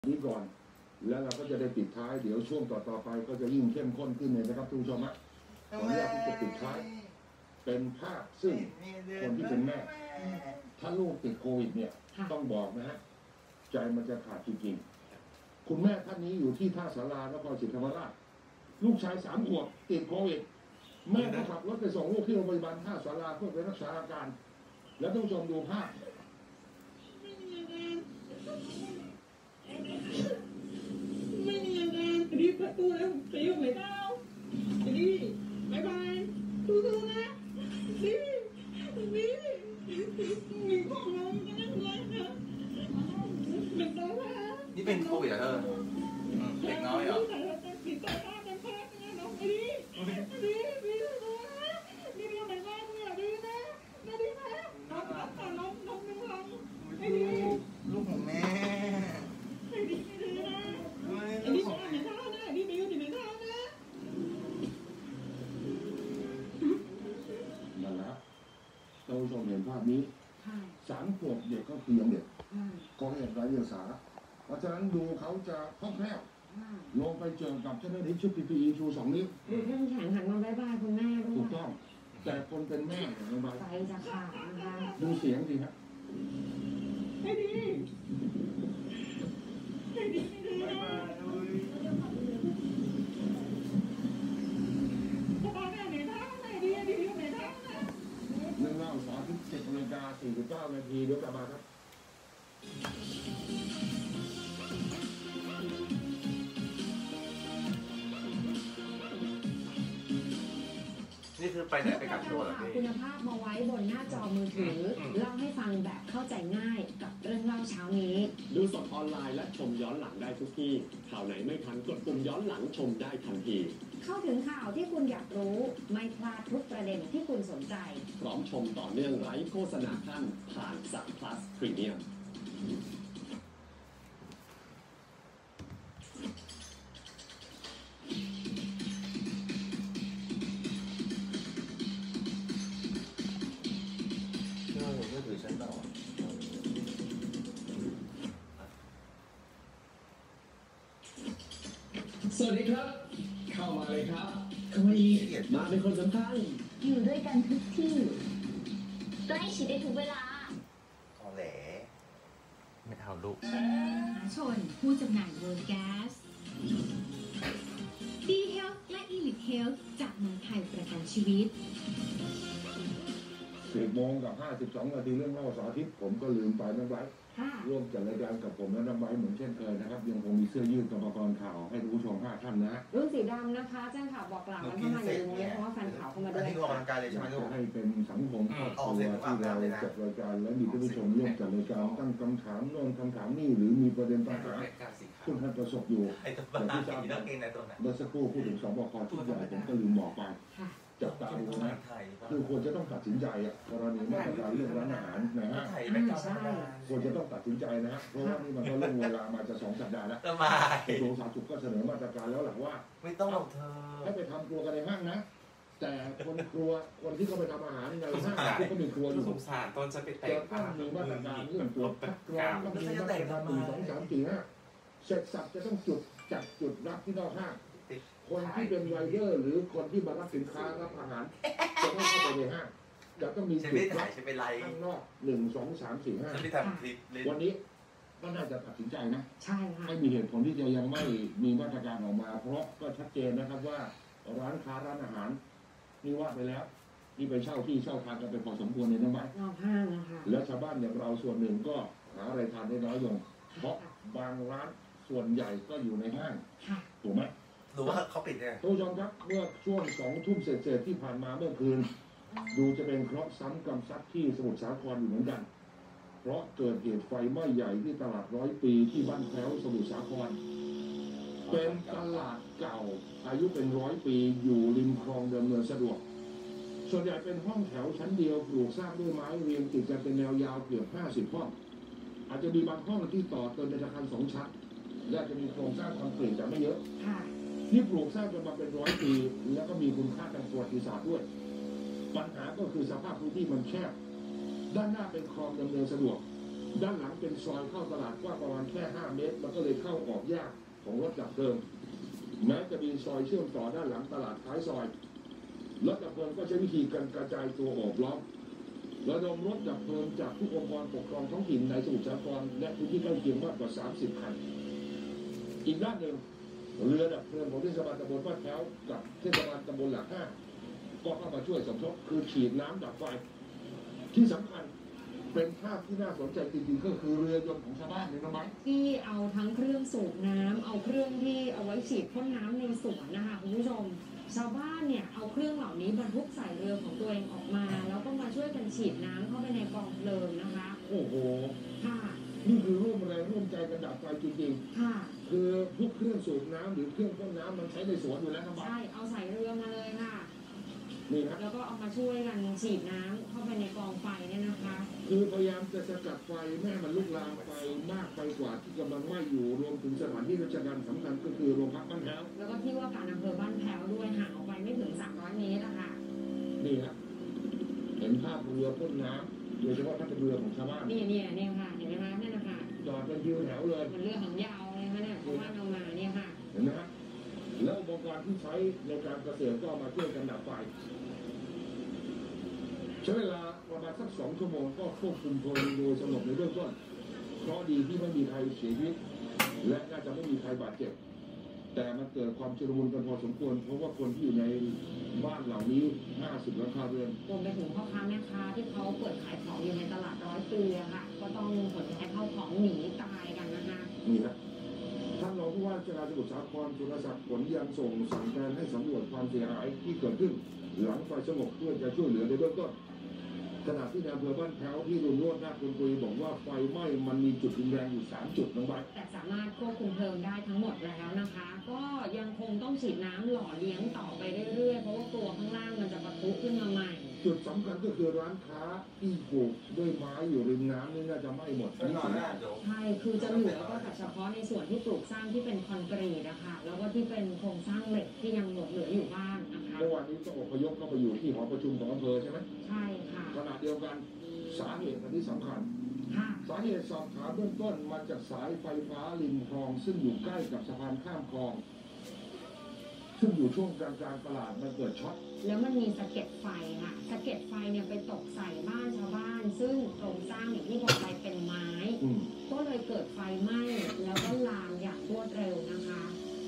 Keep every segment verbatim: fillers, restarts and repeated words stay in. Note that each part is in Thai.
นี้ก่อนแล้วเราก็จะได้ปิดท้ายเดี๋ยวช่วงต่อๆไปก็จะยิ่งเข้มข้นขึ้นเลยนะครับทุกผู้ชมฮะขออนุญาตที่จะปิดท้ายเป็นภาพซึ่งคนที่เป็นแม่ถ้าลูกติดโควิดเนี่ยต้องบอกนะฮะใจมันจะขาดจริงๆคุณแม่ท่านนี้อยู่ที่ท่าสารานครศรีธรรมราชลูกชายสามขวบติดโควิดแม่ก็ขับรถไปส่งลูกที่โรงพยาบาลท่าสาราเพื่อไปรักษาอาการแล้วทุกผู้ชมดูภาพไม่มีอาการรีบประตูแล้วจะยุ่งไหนเต้าดีบายบายสู้ๆนะดีดีมีของน้องก็นั่งเลยค่ะเป็นตัวแพ้นี่เป็นโควิดเหรอเธอเด็กน้อยเหรอติดตัวแพ้เป็นแพ้เนี่ยน้องดีดีดีนะดีดีไหนบ้างเนี่ยดีนะดีดีนะน้องน้องน้องน้องน้องไม่ดีลูกของแม่ไม่ดีไม่ดีนะไอ้นี่ไม่ได้เท่านะไอ้นี่ไม่อยู่ที่ไม่เท่านะนั่นแหละเราชมเห็นภาพนี้สามขวบเด็กก็คือยังเด็กก็เห็นไร้เดียงสาเพราะฉะนั้นดูเขาจะคล่องแคล่วลงไปเจอกับเจ้าหน้าที่ชุด พี พี อี ชูสองนิ้วดูเข้มแข็งหันมาบายบายคุณแม่ด้วยถูกต้องแต่คนเป็นแม่ของน้องใบใจจะขาดนะคะดูเสียงสิครับไม่ดีไม่ดีไม่ดีนะสบายแม่ไหนท่าไหนดีดีดีไหนท่านะเรื่องเล่าสอนที่สิบนาฬิกาสี่สิบเก้านาทีเดี๋ยวกลับมาครับนี่คือไปไหนไปกับโชว์เหรอพี่คุณภาพมาไว้บนหน้าจอมือถือเล่าให้ฟังแบบเข้าใจง่ายกับเรื่องเล่าเช้านี้ดูสดออนไลน์และชมย้อนหลังได้ทุกที่ข่าวไหนไม่ทันกดปุ่มย้อนหลังชมได้ทันทีเข้าถึงข่าวที่คุณอยากรู้ไม่พลาดทุกประเด็นที่คุณสนใจพร้อมชมต่อเนื่องไร้โฆษณาขั้นผ่านสาม plus Premiumสวัสดีครับเข้ามาเลยครับเข้ามาอีกมาเป็นคนสำคัญอยู่ด้วยกันทุกที่ใกล้ชิดได้ทุกเวลาตอแหลไม่เอาลูกชนผู้จำหน่ายเวิร์ดแก๊สดีเฮลท์และอีลิทเฮลท์จากเมืองไทยประกันชีวิตสิบโมงกับห้าสิบสองนาทีเรื่องเล่าสาธิตผมก็ลืมไปน้องไบร์ทร่วมจัดรายการกับผมและน้องไบร์ทเหมือนเช่นเคยนะครับยังคงมีเสื้อยืดกรรมกรข่าวให้ผู้ชมห้าท่านนะรุ่นสีดำนะคะแจ้งข่าวบอกหลังแล้วเข้ามาอยู่ตรงนี้เพราะว่าแฟนข่าวเข้ามาด้วยที่ออกกำลังกายเลยใช่ไหมลูกให้เป็นสังคมครอบครัวที่เราจัดรายการและมีผู้ชมร่วมจัดรายการตั้งคำถามโน่นคำถามนี่หรือมีประเด็นปัญหาซึ่งท่านประสบอยู่อย่างที่ทราบเมื่อสักครู่พูดถึงสบคชุดใหญ่ผมก็ลืมบอกไปจับตาดูนะคือควรจะต้องตัดสินใจอ่ะกรณีมาตรการเรื่องร้านอาหารนะฮะควรจะต้องตัดสินใจนะเพราะว่านี่มันก็เรื่องเวลามาจะสองสัปดาห์แล้วกระทรวงสาธารณสุขก็เสนอมาตรการแล้วหลักว่าไม่ต้องเธอให้ไปทำครัวกันในห้างนะแต่คนครัวคนที่เขาไปทำอาหารในห้างที่เขามีครัวอยู่สงสารตอนจะไปแต่งต้องมีมาตรการเรื่องตรวจคัดกรองต้องมีมาตรการหนึ่งสองสามสี่ห้าเสร็จสับจะต้องจุดจัดจุดรับที่นอกห้างคนที่เป็นไรเดอร์หรือคนที่มารับสินค้ารับอาหารจะต้องเข้าไปในห้างจะต้องมีจุดรับข้างนอกหนึ่งสองสามสี่ห้าวันนี้ก็น่าจะตัดสินใจนะใช่ค่ะไม่มีเหตุผลที่จะยังไม่มีมาตรการออกมาเพราะก็ชัดเจนนะครับว่าร้านค้าร้านอาหารนี่ว่าไปแล้วนี่ไปเช่าที่เช่าทางกันไปพอสมควรในน้ำมันนอกห้างนะคะแล้วชาวบ้านอย่างเราส่วนหนึ่งก็หาอะไรทานได้น้อยลงเพราะบางร้านส่วนใหญ่ก็อยู่ในห้างถูกไหมดูว่าเขาปิดเนี่ยทุกท่านครับเมื่อช่วงสองทุ่มเศษๆที่ผ่านมาเมื่อคืนดูจะเป็นเคราะห์ซ้ำกรรมซัดที่สมุทรสาครอยู่เหมือนกันเพราะเกิดเหตุไฟไหม้ใหญ่ที่ตลาดร้อยปีที่บ้านแพ้วสมุทรสาครเป็นตลาดเก่าอายุเป็นร้อยปีอยู่ริมคลองดำเนินสะดวกส่วนใหญ่เป็นห้องแถวชั้นเดียวปลูกสร้างด้วยไม้เรียงติดกันเป็นแนวยาวเกือบห้าสิบห้องอาจจะมีบางห้องที่ต่อเติมเป็นอาคารสองชั้นและจะมีโครงสร้างคอนกรีตแต่ไม่เยอะที่ปลูกสร้างกันมาเป็นร้อยปีแล้วก็มีคุณค่าทางประวัติศาสตร์ด้วยปัญหาก็คือสภาพพื้นที่มันแคบด้านหน้าเป็นคลองดำเนินสะดวกด้านหลังเป็นซอยเข้าตลาดกว้างประมาณแค่ห้าเมตรมันก็เลยเข้าออกยากของรถดับเพลิงแม้จะมีซอยเชื่อมต่อด้านหลังตลาดท้ายซอยรถดับเพลิงก็ใช้วิธีการกระจายตัวออกล้อมระดมรถดับเพลิงจากทุกองค์กรปกครองท้องถิ่นในสมุทรสาครและพื้นที่ใกล้เคียงมากกว่าสามสิบคันอีกด้านหนึ่งเรือดับเพลิงของเทศบาลตำบลบ้านแพ้วกับเทศบาลตำบลหลักห้าก็เข้ามาช่วยสมทบคือฉีดน้ำดับไฟที่สำคัญเป็นภาพที่น่าสนใจจริงๆก็คือเรือยนต์ของชาวบ้านเนี่ยนะมั้ยที่เอาทั้งเครื่องสูบน้ำเอาเครื่องที่เอาไว้ฉีดพ่นน้ำในสวนนะคะคุณผู้ชมชาวบ้านเนี่ยเอาเครื่องเหล่านี้บรรทุกใส่เรือของตัวเองออกมาแล้วก็มาช่วยกันฉีดน้ำเข้าไปในกองเพลิงนะคะโอ้โหค่ะนี่คือร่วมแรงร่วมใจกันดับไฟจริงๆค่ะคือทุกเครื่องสูบน้ำหรือเครื่องพ่นน้ำมันใช้ในสวนอยู่แล้วนะใช่เอาใส่เรือมาเลยค่ะนี่นะแล้วก็เอามาช่วยกันฉีดน้ำเข้าไปในกองไฟเนี่ยนะคะคือพยายามจะสกัดไฟไม่ให้มันลุกลามไปมากไปกว่าที่กำลังไหม้อยู่รวมถึงสถานที่ราชการสำคัญก็คือโรงพักบ้านแพ้วแล้วก็ที่ว่าการอำเภอบ้านแพ้วด้วยห่างออกไปไม่ถึงสามร้อยเมตรนะคะนี่ครับเห็นภาพเรือพ่นน้ำโดยเฉพาะถ้าเป็นเรือของชาวบ้านนี่เนี่ยเนี่ยค่ะเห็นไหมคะนั่นนะคะจอดเป็นคิวแถวเลยมันเรือหางยาวเลยนะเนี่ยเพราะว่าเรามาเนี่ยค่ะเห็นไหมครับแล้วอุปกรณ์ที่ใช้ในการเกษตรก็มาช่วยกันดับไฟใช้เวลาประมาณสักสองชั่วโมงก็ควบคุมเพลิงโดยสงบในเบื้องต้นเพราะดีที่ไม่มีใครเสียชีวิตและน่าจะไม่มีใครบาดเจ็บแต่มันเกิดความชุลมุนกันพอสมควรเพราะว่าคนที่อยู่ในบ้านเหล่านี้ห้าสิบหลังคาเรือนรวมไปถึงพ่อค้าแม่ค้าที่เขาเปิดขายของอยู่ในตลาดร้อยปีอะค่ะก็ต้องขนย้ายเข้าของหนีตายกันนะคะนี่นะท่านรองผู้ว่าราชการจังหวัดสระบุรีสุรศักดิ์ผลยังส่งสั่งการให้สำรวจความเสียหายที่เกิดขึ้นหลังไฟสงบเพื่อจะช่วยเหลือในเบื้องต้นขณะที่ในอำเภอบ้านแพ้วที่รุ่นโรจน์นาคคุณปุยบอกว่าไฟไหม้มันมีจุดรุนแรงอยู่สามจุดน้องใบแต่สามารถควบคุมเพลิงได้ทั้งหมดแล้วนะคะก็ยังคงต้องฉีดน้ำหล่อเลี้ยงต่อไปเรื่อยๆเพราะว่าตัวข้างล่างมันจะปะทุขึ้นมาใหม่จุดสำคัญก็คือร้านค้าที่ปลูกด้วยไม้อยู่ริมน้ำนี่น่าจะไหม้หมดใช่คือจะเหลือก็แต่เฉพาะในส่วนที่ปลูกสร้างที่เป็นคอนกรีตนะคะแล้วก็ที่เป็นโครงสร้างเหล็กที่ยังหลงเหลืออยู่บ้างนะคะเมื่อวานนี้ก็อพยพเข้าไปอยู่ที่หอประชุมของอำเภอใช่ไหมใช่ค่ะขณะเดียวกันสาเหตุอันนี้สำคัญสาเหตุสอบถามเบื้องต้นมาจากสายไฟฟ้าริมคลองซึ่งอยู่ใกล้กับสะพานข้ามคลองซึ่งอยู่ช่วงกลางกลางตลาดมันเกิดช็อตแล้วมันมีสะเก็ดไฟค่ะสะเก็ดไฟเนี่ยไปตกใส่บ้านชาวบ้านซึ่งโครงสร้างอย่างที่บอกไปเป็นไม้ก็เลยเกิดไฟไหม้แล้วก็ลามอย่างรวดเร็วนะคะ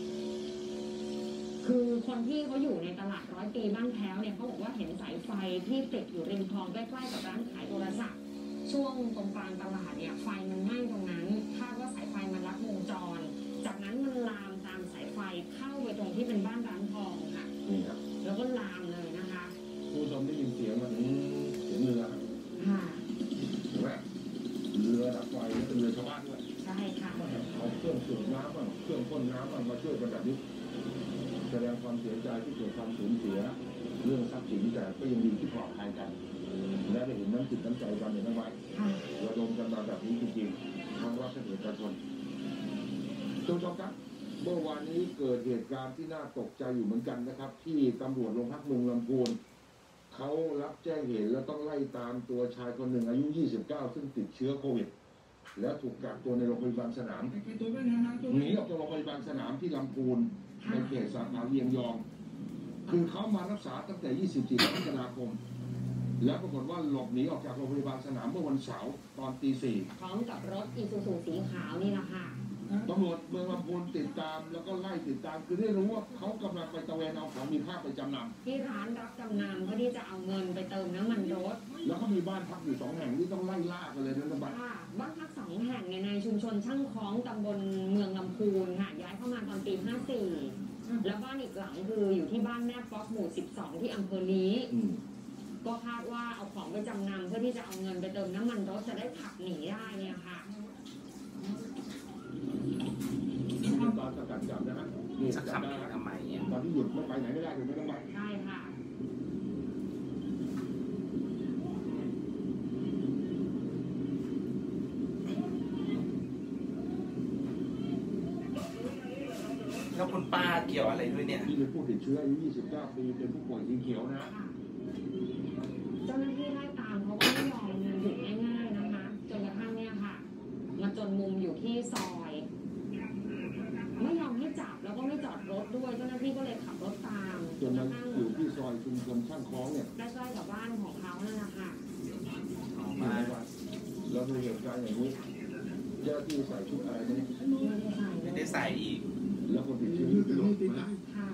คือคนที่เขาอยู่ในตลาดร้อยปีบ้านแพ้วเนี่ยเขาบอกว่าเห็นสายไฟที่ติดอยู่ริมคลองใกล้ๆกับร้านขายโทรศัพท์ช่วงตรงกลางตลาดเนี่ยไฟมันไหม้ตรงนั้นคาดว่าสายไฟมันลัดวงจรจากนั้นมันลามตามสายไฟเข้าไปตรงที่เป็นบ้านร้านทองค่ะแล้วก็ลามเลยนะคะผู้ชมได้ยินเสียงมันเสียงเรือค่ะใช่ไหมเรือดับไฟแล้วเป็นเรือชาวบ้านด้วยใช่ค่ะเอาเครื่องสูบน้ำบ้างเครื่องพ่นน้ำบ้างมาช่วยกันแบบนี้แสดงความเสียใจที่เกิดความสูญเสียเรื่องทรัพย์สินแต่ก็ยังดีที่ปลอดภัยกันและได้เห็นน้ำจิตน้ำใจกันอย่างนั้นไว้ระดมกันมาแบบนี้จริงๆทางรัฐและเอกชนทุกท่านครับเมื่อวานนี้เกิดเหตุการณ์ที่น่าตกใจอยู่เหมือนกันนะครับที่ตำรวจโรงพักเมืองลำพูนเขารับแจ้งเหตุแล้วต้องไล่ตามตัวชายคนหนึ่งอายุยี่สิบเก้าซึ่งติดเชื้อโควิดแล้วถูกกักตัวในโรงพยาบาลสนามหนีออกจากโรงพยาบาลสนามที่ลำพูนในเขตสาขาเวียงยองคือเขามารักษาตั้งแต่ยี่สิบสี่กรกฎาคมแล้วปรากฏว่าหลบหนีออกจากโรงพยาบาลสนามเมื่อวันเสาร์ตอนตีสี่พร้อมกับรถอีซูซูสีขาวนี่แหละค่ะตำรวจเมืองลำพูนติดตามแล้วก็ไล่ติดตามคือได้รู้ว่าเขากำลังไปตะเวนเอาของมีค่าไปจำนำที่ร้านรับจำนำเพื่อที่จะเอาเงินไปเติมน้ำมันรถแล้วก็มีบ้านพักอยู่สองแห่งที่ต้องไล่ล่ากันเลยนะบ้านบ้านพักสองแห่งในชุมชนช่างคล้องตำบลเมืองลำพูนค่ะย้ายเข้ามาตอนปีห้าสี่แล้วบ้านอีกหลังคืออยู่ที่บ้านแม่ป๊อกหมู่สิบสองที่อำเภอลี้ก็คาดว่าเอาของไปจำนำเพื่อที่จะเอาเงินไปเติมน้ำมันรถจะได้ขับหนีได้เนี่ยค่ะตอนสกัดจับนะฮะนี่สักคำทำไมเนี่ยตอนที่หยุดไม่ไปไหนไม่ได้ถึงไม่ต้องไปใช่ค่ะแล้วคุณป้าเกี่ยวอะไรด้วยเนี่ยนี่เป็นผู้ติดเชื้ออายุยี่สิบเก้าปีเป็นผู้ป่วยสีเขียวนะเจ้าหน้าที่ไล่ตามเขาก็ไม่ยอมหยุดง่ายๆนะคะจนกระทั่งเนี่ยค่ะอยู่ที่ซอย ไม่ยอมให้จับแล้วก็ไม่จอดรถด้วยเจ้าหน้าที่ก็เลยขับรถตามจนมันอยู่ที่ซอยชุมชนช่างคล้องเนี่ยใกล้ๆกับบ้านของเขานั่นแหละค่ะมาแล้วดูเหตุการณ์อย่างนี้เจ้าที่ใส่ชุดอะไรเนี่ยไม่ได้ใส่อีกแล้วคนติดเชื้ออยู่ที่รถนะค่ะ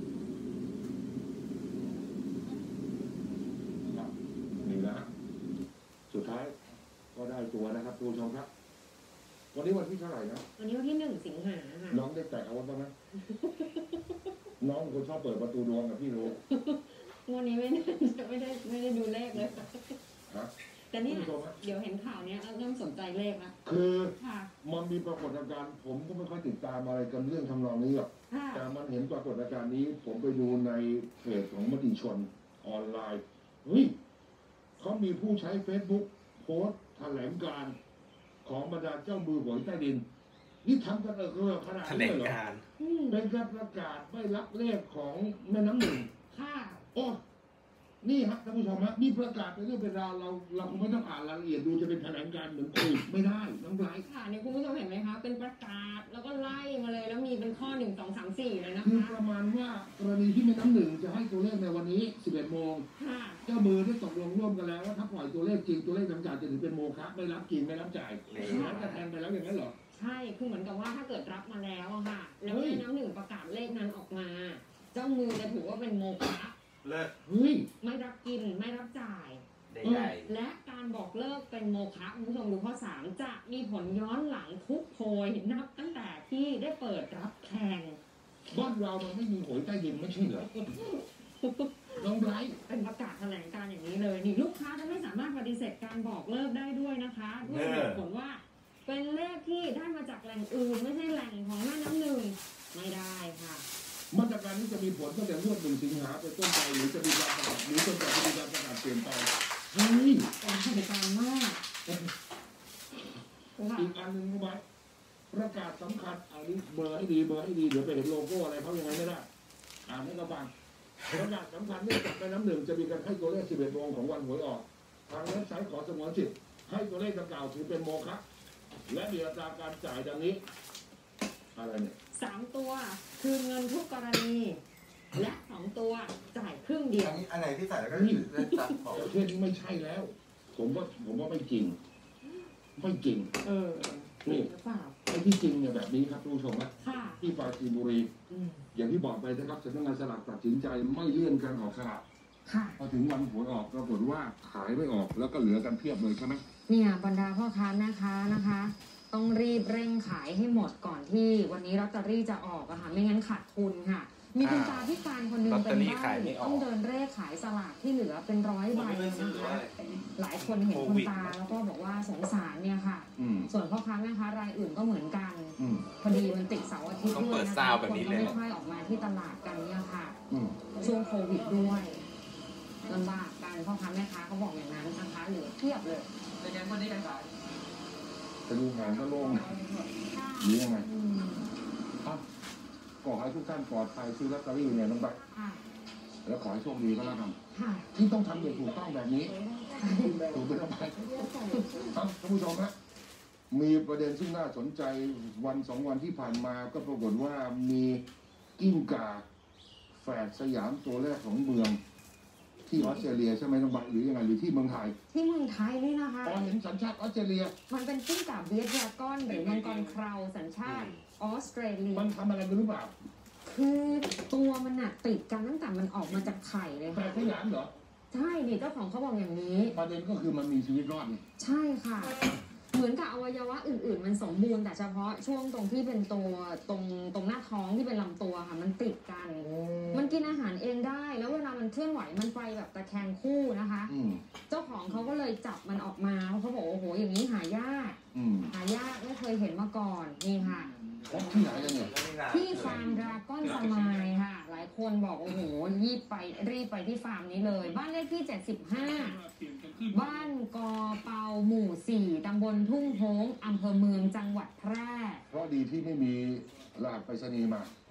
นี่นะสุดท้ายก็ได้ตัวนะครับผู้ชมครับ วันนี้วันที่เท่าไหร่นะวันนี้วันที่หนึ่งสิงหาค่ะน้องได้แตะเอาไว้บ้างไหม น้องเป็นคนชอบเปิดประตูดวงกับพี่รู้วันนี้ไม่ได้ไม่ได้ไม่ได้ดูเลขเลยฮะแต่เนี่ยคุณผู้ชมฮะเดี๋ยวเห็นข่าวเนี้ยเริ่มสนใจเลขละคือค่ะมันมีปรากฏการณ์ผมก็ไม่ค่อยติดตามอะไรกันเรื่องทำนองนี้หรอกค่ะแต่มันเห็นปรากฏการณ์นี้ ผมไปดูในเพจของมติชนออนไลน์เฮ้ยเขามีผู้ใช้ Facebook โพสต์แถลงการณ์ของบรรดาเจ้ามือหวยใต้ดิน นี่ทำกันเออขนาดแถลนี้งเหรอการณ์อืมเป็นการประกาศไม่รับเลขของแม่น้ำหนึ่งค่ะโอ้นี่ฮะท่านผู้ชมฮะนี่ประกาศเป็นเรื่องเป็นราวเราเราคงไม่ต้องอ่านรายละเอียดดูจะเป็นแถลงการณ์เหมือนคุยไม่ได้น้องไบรท์ค่ะเนี่ยคุณผู้ชมเห็นไหมคะ เป็นประกาศแล้วก็ไล่มาเลยแล้วมีเป็นข้อหนึ่งสองสามสี่เลยนะคือคะประมาณว่ากรณีที่แม่น้ำหนึ่งจะให้ตัวเลขในวันนี้สิบเอ็ดโมงค่ะเจ้ามือได้ตกลงร่วมกันแล้วว่าถ้าปล่อยตัวเลขจริงตัวเลขดังกล่าวจะถือเป็นโมฆะไม่รับกินไม่รับจ่ายนั้นจะแทนไปแล้วอย่างนั้นเหรอใช่คือเหมือนกับว่าถ้าเกิดรับมาแล้วอะค่ะ แล้วเฮ้ยแม่น้ำหนึ่งประกาศเลขนั้นออกมา เจ้ามือจะถือว่าเป็นโมฆะเลิกเฮ้ยไม่รับกินไม่รับจ่ายได้ใหญ่และการบอกเลิกเป็นโมฆะคุณผู้ชมดูข้อสามจะมีผลย้อนหลังทุกโพยนับตั้งแต่ที่ได้เปิดรับแข่งบ้านเรามันไม่มีหวยใต้ดินไม่ใช่เหรอน้องไบรท์เป็นประกาศแถลงการอย่างนี้เลยนี่ลูกค้าจะไม่สามารถปฏิเสธการบอกเลิกได้ด้วยนะคะด้วยเหตุผลว่า เป็นเลขที่ได้มาจากแหล่งอื่นไม่ใช่แหล่งของแม่น้ำหนึ่งไม่ได้ค่ะมาตรการนี้จะมีผลตั้งแต่งวดหนึ่งสิงหาเป็นต้นไปหรือจะมีการประกาศหรือจนกว่าจะมีการประกาศเปลี่ยนแปลงเฮ้ยเป็นเหตุการณ์มากค่ะอีกอันหนึ่งรู้ไหมประกาศสำคัญอันนี้เบอร์ให้ดีเบอร์ให้ดีเดี๋ยวไปเห็นโลโก้อะไรเขายังไงไม่ได้อ่านให้กระบังประกาศสำคัญเนื่องจากแม่น้ำหนึ่งจะมีการให้ตัวเลขสิบเอ็ดโมงของวันหวยออกทางเว็บไซต์ขอสงวนสิทธิ์ให้ตัวเลขดังกล่าวถือเป็นโมฆะและมีอัตราการจ่ายดังนี้อะไรเนี่ยสามตัวคืนเงินทุกกรณี และสองตัวจ่ายครึ่งเดียวอันนี้อันไหนที่ใส่แล้วก็เล่นตัดของประเทศนี้ไม่ใช่แล้ว ผมว่าผมว่าไม่จริง ไม่จริงเออนี่หรือเปล่าไอ้ที่จริงเนี่ยแบบนี้ครับทุกผู้ชมนะค่ะที่ปราจีนบุรีอืมอย่างที่บอกไปนะครับสำนักงานสลากตัดสินใจไม่เลื่อนการออกสลากค่ะพอถึงวันหวยออกปรากฏว่าขายไม่ออกแล้วก็เหลือกันเพียบเลยใช่ไหมเนี่ยบรรดาพ่อค้าแม่ค้านะคะ ต้องรีบเร่งขายให้หมดก่อนที่วันนี้ลอตเตอรี่จะออกอะค่ะไม่งั้นขาดทุนค่ะ มีคุณตาพิการคนหนึงเป็นใบ้ต้องเดินเร่ขายสลากที่เหลือเป็นร้อยใบนะคะหลายคนเห็นคุณตาแล้วก็บอกว่าสงสารเนี่ยค่ะอืมส่วนพ่อค้าแม่ค้ารายอื่นก็เหมือนกันอืมพอดีมันติดเสาร์อาทิตย์ด้วยนะคะคนก็ไม่ค่อยออกมาที่ตลาดกันเนี่ยค่ะอืมช่วงโควิดด้วยลำบากกันพ่อค้าแม่ค้าเขาบอกอย่างนั้นนะคะเหลือเทียบเลยเป็นยังวันนี้กันขายจะดูงานก็โล่งหรือยังไงอืมอ่ะขอให้ทุกท่านปลอดภัยซื้อลอตเตอรี่เนี่ยน้องใบค่ะแล้วขอให้โชคดีก็แล้วกันค่ะที่ต้องทำอย่างถูกต้องแบบนี้ถูกเป็นต้องไปครับท่านผู้ชมฮะมีประเด็นซึ่งน่าสนใจวันสองวันที่ผ่านมาก็ปรากฏว่ามีกิ้งก่าแฝดสยามตัวแรกของเมือง ที่ออสเตรเลียใช่ไหมน้องใบหรือยังไงหรือที่เมืองไทยที่เมืองไทยนี่นะคะอ๋อเห็นสัญชาติออสเตรเลียมันเป็นกิ้งก่าเบียดดราก้อนหรือมังกรเคราสัญชาติออสเตรเลียมันทำอะไรกันหรือเปล่าคือตัวมันน่ะติดกันตั้งแต่มันออกมาจากไข่เลยแฝค่ะดสยามเหรอใช่นี่เจ้าของเขาบอกอย่างนี้ประเด็นก็คือมันมีชีวิตรอดนี่ใช่ค่ะ เหมือนกับอวัยวะอื่น ๆ มันสมบูรณ์แต่เฉพาะช่วงตรงที่เป็นตัวตรงตรงหน้าท้องที่เป็นลำตัวค่ะ มันติดกัน มันกินอาหารเองได้ แล้วเวลามันเคลื่อนไหวมันไปแบบตะแคงคู่นะคะอืมเจ้าของเขาก็เลยจับมันออกมาเพราะเขาบอกว่าโอ้โหอย่างนี้หายากอืมหายากไม่เคยเห็นมาก่อนนี่ค่ะพบที่ไหนกันเนี่ยที่ฟาร์มดราก้อนสมายค่ะ หลายคนบอกโอ้โหรีบไปรีบไปที่ฟาร์มนี้เลย บ้านเลขที่เจ็ดสิบห้าบ้านกอเปาหมู่สี่ตำบลทุ่งโฮงอำเภอเมืองจังหวัดแพร่เพราะดีที่ไม่มีรหัสไปรษณีย์มาค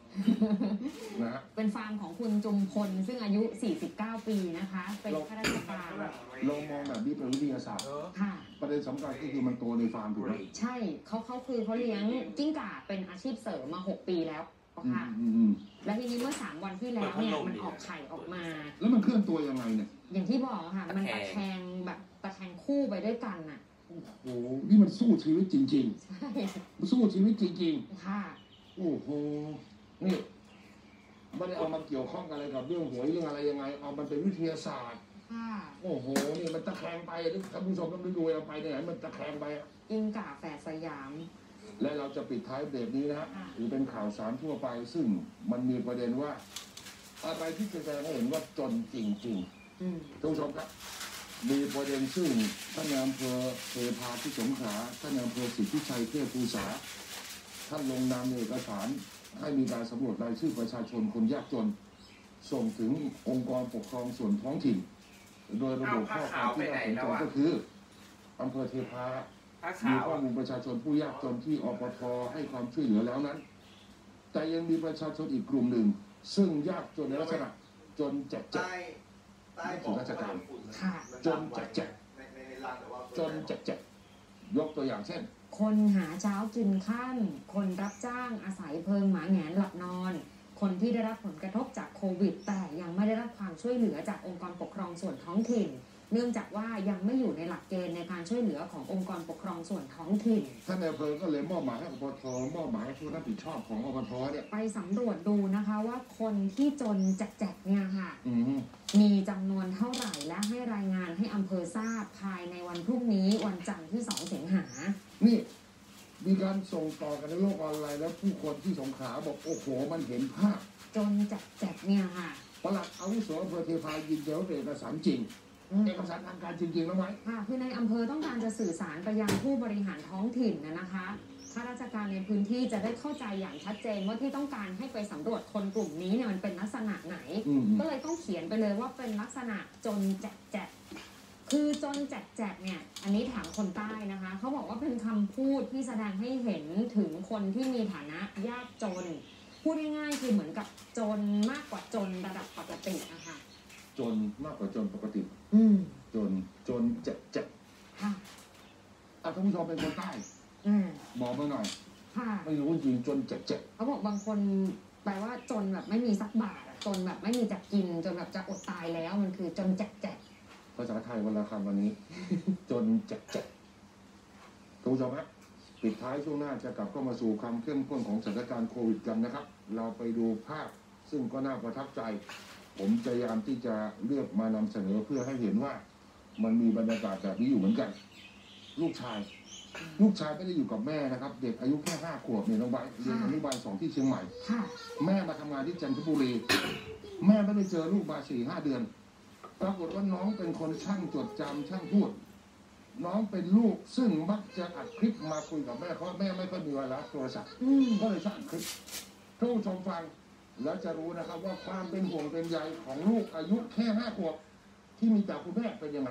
นะฮะเป็นฟาร์มของคุณจุมพลซึ่งอายุ สี่สิบเก้า ปีนะคะ เป็นข้าราชการเรามองแบบนี้เป็นวิทยาศาสตร์ค่ะประเด็นสำคัญก็คือมันโตในฟาร์มถูกไหมใช่เขาเขาคือเขาเลี้ยงกิ้งก่าเป็นอาชีพเสริมมา หก ปีแล้วอืค่ะมอืมอืมและทีนี้เมื่อสามวันที่แล้วเนี่ยมันออกไข่ออกมาแล้วมันเคลื่อนตัวยังไงเนี่ยอย่างที่บอกค่ะ มันตะแคงแบบตะแคงคู่ไปด้วยกันน่ะโอ้โหนี่มันสู้ชีวิตจริงใช่ๆมันสู้ชีวิตจริงค่ะๆโอ้โหนี่ไม่ได้เอามาเกี่ยวข้องอะไรกับเรื่องหวยเรื่องอะไรยังไง เอามันเป็นวิทยาศาสตร์ค่ะโอ้โหนี่มันตะแคงไปท่านผู้ชมต้องไปดูเอาไปเนี่ยมันตะแคงไปกิ้งก่าแฝดสยามและเราจะปิดท้ายเบรกนี้นะฮะค่ะหรือเป็นข่าวสารทั่วไป ซึ่งมันมีประเด็นว่า อะไรที่จะแสดงให้เห็นว่าจนจริงอืมๆท่านผู้ชมครับ มีประเด็นซึ่งท่านนายอำเภอเทพาที่สงขลาท่านนายอำเภอสิทธิชัยเทพภูษาท่านลงนามในเอกสารให้มีการสำรวจรายชื่อประชาชนคนยากจน ส่งถึงองค์กรปกครองส่วนท้องถิ่น โดยระบุข้อความที่น่าสนใจก็คืออำเภอเทพา มีข้อมูลประชาชนผู้ยากจนที่อปทให้ความช่วยเหลือแล้วนั้น แต่ยังมีประชาชนอีกกลุ่มหนึ่ง ซึ่งยากจนในลักษณะจนแจกแจกใต้ของราชการค่ะจนแจกแจกจนแจกแจกยกตัวอย่างเช่นคนหาเช้ากินข้ามคนรับจ้างอาศัยเพิงหมาแหงนหลับนอน คนที่ได้รับผลกระทบจากโควิด แต่ยังไม่ได้รับความช่วยเหลือจากองค์กรปกครองส่วนท้องถิ่น เนื่องจากว่ายังไม่อยู่ในหลักเกณฑ์ในการช่วยเหลือขององค์กรปกครองส่วนท้องถิ่นท่านนายอำเภอก็เลยมอบหมายให้อปทมอบหมายให้ผู้รับผิดชอบของอปทเนี่ยไปสำรวจดูนะคะว่าคนที่จนแจกๆเนี่ยค่ะอืมมีจำนวนเท่าไหร่และให้รายงานให้อำเภอทราบภายในวันพรุ่งนี้วันจันทร์ที่สองสิงหานี่มีการส่งต่อกันในโลกออนไลน์แล้วผู้คนที่สงขลาบอกโอ้โหมันเห็นภาพจนแจกๆเนี่ยค่ะปลัดอาวุโสอำเภอเทพายินดีว่าเป็นเอกสารจริงอืมเอกสารทางการจริงๆแล้วไหมค่ะคือในอำเภอต้องการจะสื่อสารไปยังผู้บริหารท้องถิ่นนะนะคะข้าราชการในพื้นที่จะได้เข้าใจอย่างชัดเจนว่าที่ต้องการให้ไปสำรวจคนกลุ่มนี้เนี่ยมันเป็นลักษณะไหนอืมก็เลยต้องเขียนไปเลยว่าเป็นลักษณะจนแจกๆคือจนแจกๆเนี่ย อันนี้ถามคนใต้นะคะเขาบอกว่าเป็นคำพูดที่แสดงให้เห็นถึงคนที่มีฐานะยากจน พูดง่ายๆคือเหมือนกับจนมากกว่าจนระดับปกตินะคะจนมากกว่าจนปกติอืมจนจนแจกแจกค่ะอ่ะท่านผู้ชมเป็นคนใต้อืมบอกมาหน่อยค่ะไม่รู้จริงจนแจกแจกเขาบอกบางคนแปลว่าจนแบบไม่มีสักบาทอะจนแบบไม่มีจะกินจนแบบจะอดตายแล้วมันคือจนแจกแจกภาษาไทยวันละคำวันนี้ จนแจกแจกท่านผู้ชมครับปิดท้ายช่วงหน้าจะกลับเข้ามาสู่ความเข้มข้นของสถานการณ์โควิดกันนะครับ เราไปดูภาพซึ่งก็น่าประทับใจ ผมพยายามที่จะเลือกมานำเสนอเพื่อให้เห็นว่า มันมีบรรยากาศแบบนี้อยู่เหมือนกัน ลูกชาย ลูกชายไม่ได้อยู่กับแม่นะครับ เด็กอายุแค่ห้าขวบเนี่ยน้องใบร์ทเรียนอนุบาลสองที่เชียงใหม่ๆค่ะแม่มาทำงานที่จันทบุรี แม่ไม่ได้เจอลูกมาสี่ห้าเดือน ปรากฏว่าน้องเป็นคนช่างจดจำช่างพูด น้องเป็นลูกซึ่งมักจะอัดคลิปมาคุยกับแม่เพราะแม่ไม่ค่อยมีเวลาโทรศัพท์อืมก็เลยช่างอัดคลิปท่านผู้ชมฟังแล้วจะรู้นะครับว่าความเป็นห่วงเป็นใยของลูกอายุแค่ห้าขวบที่มีจากคุณแม่เป็นยังไง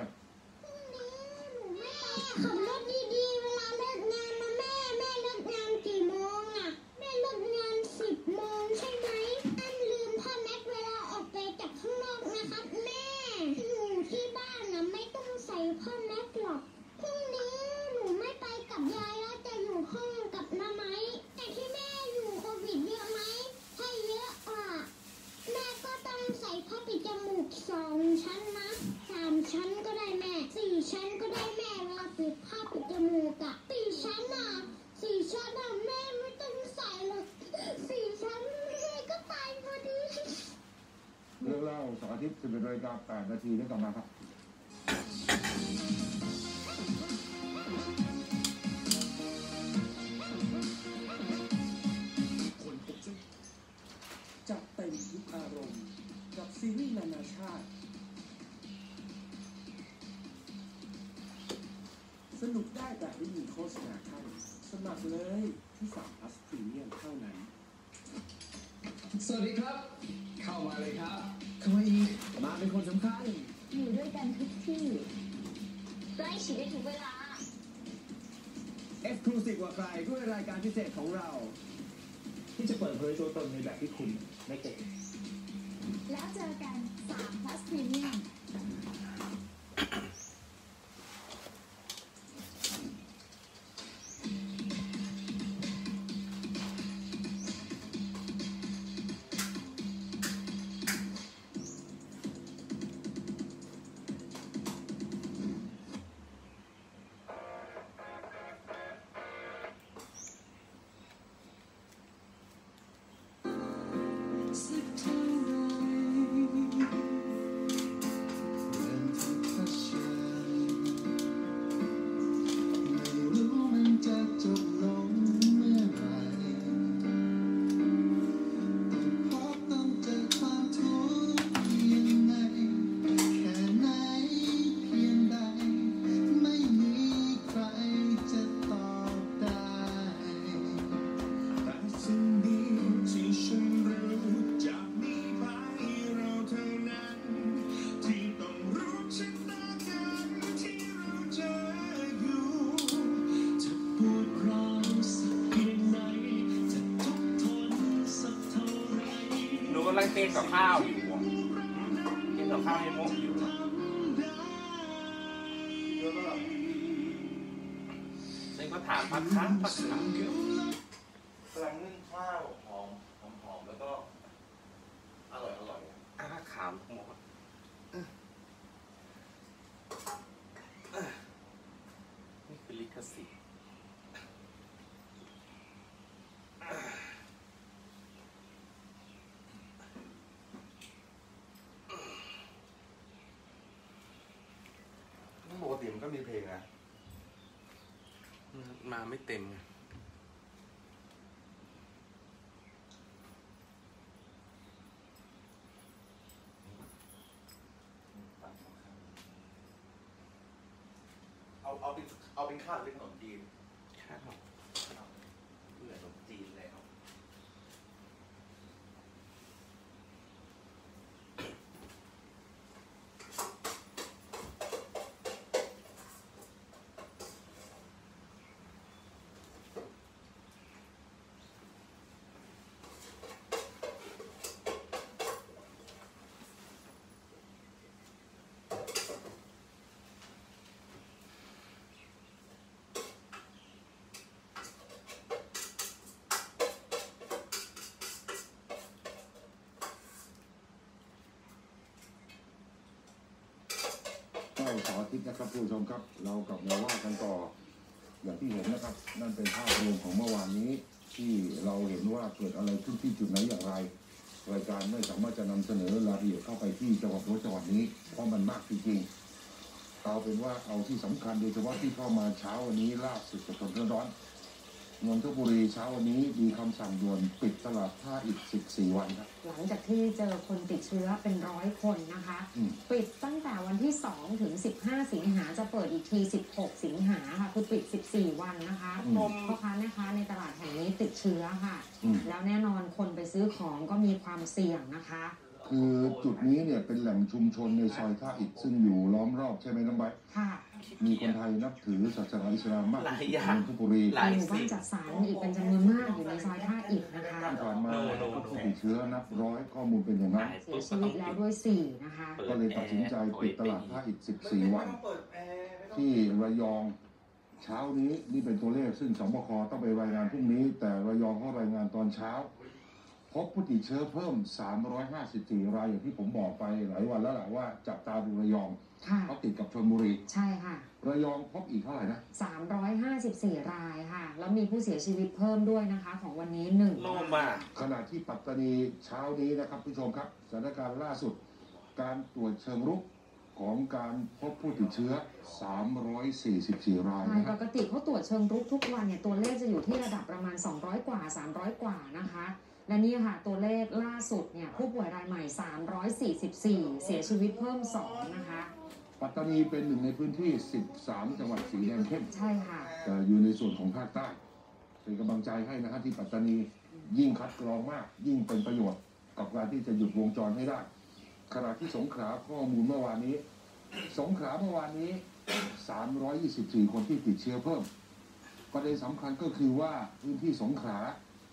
ขับรถดีๆ เวลาเลิกงานนะแม่ แม่เลิกงานกี่โมงอ่ะ แม่เลิกงานสิบโมงใช่ไหมอันลืมพ่อแม็กเวลาออกไปจากข้างนอกนะครับแม่อยู่ที่บ้านนะไม่ต้องใส่พ่อแม็กหรอกพรุ่งนี้หนูไม่ไปกับยายแล้วจะอยู่ห้องกับน้าไหมแต่ที่แม่อยู่โควิดเยอะไหมถ้าเยอะอ่ะแม่ก็ต้องใส่ผ้าปิดจมูกสองชั้นนะสามชั้นก็ได้แม่สี่ชั้นก็ได้แม่เวลาปิดผ้าปิดจมูกอะสี่ชั้นอะสี่ชั้นอะแม่ไม่ต้องใส่หรอกสี่ชั้นแม่ก็ตายพอดีเรื่องเล่าเสาร์อาทิตย์สิบเอ็ดนาฬิกาแปดนาทีได้กลับมาครับคนพบเส้นจัดเต็มทุกอารมณ์กับซีรีส์นานาชาติ สนุกได้แบบไม่มีโฆษณาเข้าสมัครเลยที่สาม plus premium เท่านั้นสวัสดีครับ เข้ามาเลยครับเข้ามาอีกมาเป็นคนสำคัญอยู่ด้วยกันทุกที่ใกล้ชิดได้ทุกเวลาเอ็กซ์คลูซีฟกว่าใครด้วยรายการพิเศษของเราที่จะเปิดเผยตัวตนในแบบที่คุณไม่เคยเห็นแล้วเจอกันสาม plus premium กำลังเต้นกับข้าวอยู่เต้นกับข้าวให้โมกอยู่เต้นก็ถามพักค้างพักค้างกำลังนึ่งข้าวหอมหอมหอมแล้วก็อร่อยอร่อยอ่ะขามหมดนี่คือลิขสิทธิ์ปกติมันก็มีเพลงนะมาไม่เต็มไงเอาเอาเป็นเอาเป็นข้าวหรือขนมจีนข้าวเพื่อขนมจีนแล้วเสาร์อาทิตย์นะครับผู้ชมครับเรากลับมาว่ากันต่ออย่างที่เห็นนะครับนั่นเป็นภาพรวมของเมื่อวานนี้ที่เราเห็นว่าเกิดอะไรขึ้นที่จุดไหนอย่างไรรายการไม่สามารถจะนำเสนอรายละเอียดเข้าไปที่จังหวัดโน้นจังหวัดนี้เพราะมันมากจริงๆเอาเป็นว่าเอาที่สำคัญโดยเฉพาะที่เข้ามาเช้าวันนี้ล่าสุดสดๆร้อนๆนนทบุรีเช้าวันนี้มีคำสั่งด่วนปิดตลาดท่าอิฐสิบสี่วันครับหลังจากที่เจอคนติดเชื้อเป็นร้อยคนนะคะปิดตั้งแต่วันที่สองถึงสิบห้าสิงหาจะเปิดอีกทีสิบหกสิงหาค่ะคือปิดสิบสี่วันนะคะพ่อค้าแม่ค้าในตลาดแห่งนี้ติดเชื้อค่ะแล้วแน่นอนคนไปซื้อของก็มีความเสี่ยงนะคะคือจุดนี้เนี่ยเป็นแหล่งชุมชนในซอยท่าอิฐซึ่งอยู่ล้อมรอบใช่ไหมน้องใบค่ะมีคนไทยนับถือศาสนาอิสลามมากที่สุดในนนทบุรีหมู่บ้านจัดสรรอีกเป็นจำนวนมากอยู่ในซอยท่าอิฐนะคะที่ผ่านมาผู้ติดเชื้อนับร้อยข้อมูลเป็นอย่างนั้นเสียชีวิตแล้วด้วยสี่นะคะก็เลยตัดสินใจปิดตลาดท่าอิฐสิบสี่วันที่ระยองเช้านี้นี่เป็นตัวเลขซึ่งสบคต้องไปรายงานพรุ่งนี้แต่ระยองเขารายงานตอนเช้าพบผู้ติดเชื้อเพิ่มสามร้อยห้าสิบสี่รายอย่างที่ผมบอกไปหลายวันแล้วแหละว่าจับตาดูระยองเขาติดกับชลบุรีใช่ค่ะระยองพบอีกเท่าไหร่นะสามร้อยห้าสิบสี่รายค่ะแล้วมีผู้เสียชีวิตเพิ่มด้วยนะคะของวันนี้หนึ่งโลมากขณะที่ปัตตานีเช้านี้นะครับผู้ชมครับสถานการณ์ล่าสุดการตรวจเชิงรุกของการพบผู้ติดเชื้อสามร้อยสี่สิบสี่รายปกติเขาตรวจเชิงรุกทุกวันเนี่ยตัวเลขจะอยู่ที่ระดับประมาณสองร้อยกว่าสามร้อยกว่านะคะและนี่ค่ะตัวเลขล่าสุดเนี่ยผู้ป่วยรายใหม่สามร้อยสี่สิบสี่เสียชีวิตเพิ่มสองนะคะปัตตานีเป็นหนึ่งในพื้นที่สิบสามจังหวัดสีแดงเข้มใช่ค่ะแต่อยู่ในส่วนของภาคใต้เป็นกำลังใจให้นะครับที่ปัตตานียิ่งคัดกรองมากยิ่งเป็นประโยชน์กับการที่จะหยุดวงจรให้ได้ขณะที่สงขลาข้อมูลเมื่อวานนี้สงขลาเมื่อวานนี้สามร้อยยี่สิบสี่คนที่ติดเชื้อเพิ่มประเด็นสำคัญก็คือว่าพื้นที่สงขลา